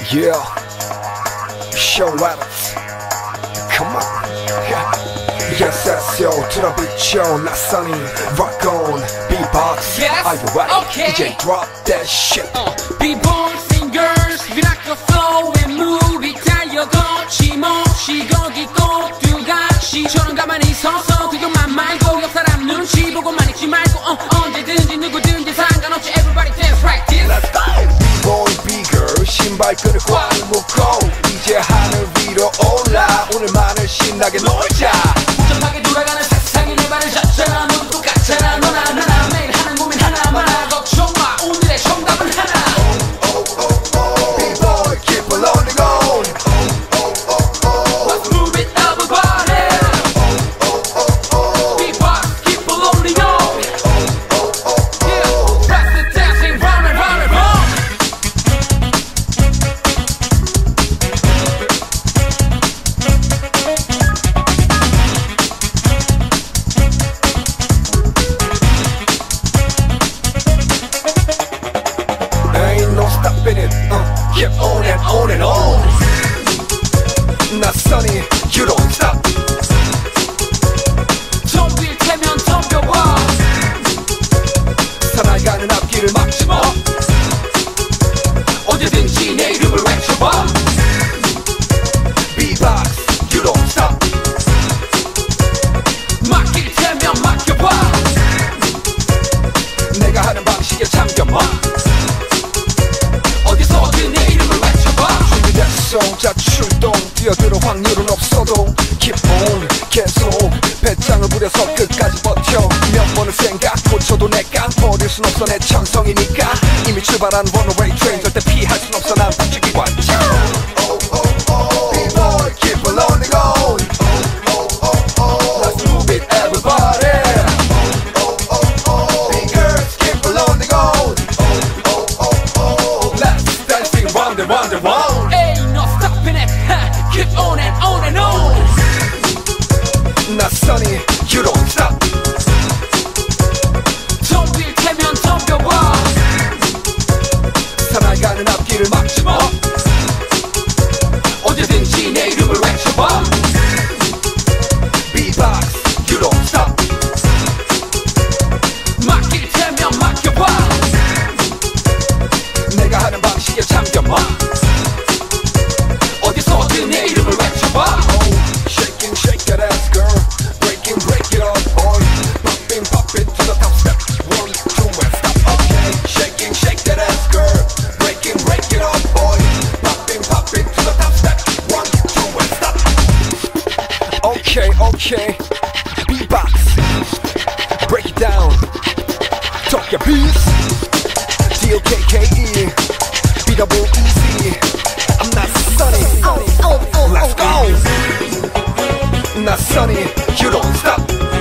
Yeah, show up. Come on. Yes, that's yo. 트러블 show. 낯선이 rock on. Beatbox. Yes. Are you ready? Okay. DJ drop that shit. B-boys, singers, we rock the flow and move it. 달려걷지 모시고 기고 두각시처럼 가만히 서서 그것만 말고 옆 사람 눈치 보고만 있지 말고 언제든지 누구든지 상관없이 everybody dance like this. Let's go. B-boy, B-girl 신발끈을 꽉 묶고 이제 하늘 위로 올라 오늘만을 신나게 놀자. 복잡하게 돌아가는 세상에 내 발을 잡잖아. 모두 똑같잖아. 너나 나나 매일 하는 고민 하나만 하고 걱정 마. 오늘의 정답은 하나. B-boy, keep on loading on. Let's move it everybody. B-box, keep on loading on. Yeah, that's the dancing round and round and round. Ain't no stopping it. Keep on and on and on. Not sunny, you don't stop. 덤빌 테면 덤벼봐. 살아가는 앞길을 막지 마. 언제든지 내 이름을 외쳐봐. B-box, you don't stop. 맡길 테면 맡겨봐. 내가 하는 방식에 참겨봐. 어디서든 내 이름을 외쳐봐. 준비됐어, 자 출동. 뛰어들어 확률은 없어도 Keep on, 계속 배짱을 부려서 끝까지 버텨. 몇 번을 생각 고쳐도 내가 버릴 순 없어. 내 천성이니까 이미 출발한 runaway train. 절대 피할 순 없어. 난 부지기 관점. B-boy, keep on loading on. Let's move it everybody. B-girls, keep on loading on. Let's dancing round and round and round. Ain't no stopping it. Keep on and on and on. Not sunny, you don't stop. 덤빌 테면 덤벼봐. 살아가는 앞길을 막지 마. 언제든지 내 이름을 외쳐봐. B-box, you don't stop. 맡길 테면 맡겨봐. 내가 하는 방식에 참겨봐. 어디서든 내 이름을 외쳐봐. Shake and shake that ass, girl. Break and break it up, boy. Pop it to the top step. 1, 2, and stop. Okay. Shake and shake that ass, girl. Break and break it up, boy. Pop it to the top step. 1, 2, and stop. Okay, okay. B-box. Break it down. Talk your beats. D-O-K-K-E. B-double-E-Z. I'm not sunny. Let's go. Not sunny. You don't stop.